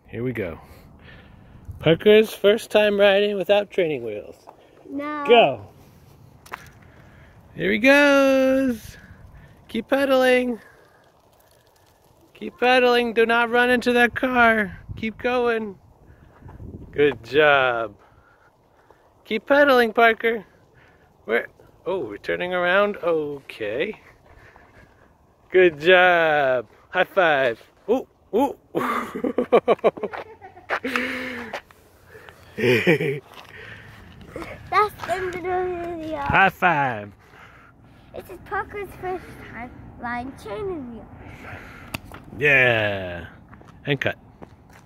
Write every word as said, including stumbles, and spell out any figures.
Here we go. Parker's first time riding without training wheels. No. Go. Here he goes. Keep pedaling. Keep pedaling. Do not run into that car. Keep going. Good job. Keep pedaling, Parker. Where? Oh, we're turning around. Okay. Good job. High five. Ooh, ooh. That's the end of the video. High five. This is Parker's first time riding training wheels. Yeah. And cut.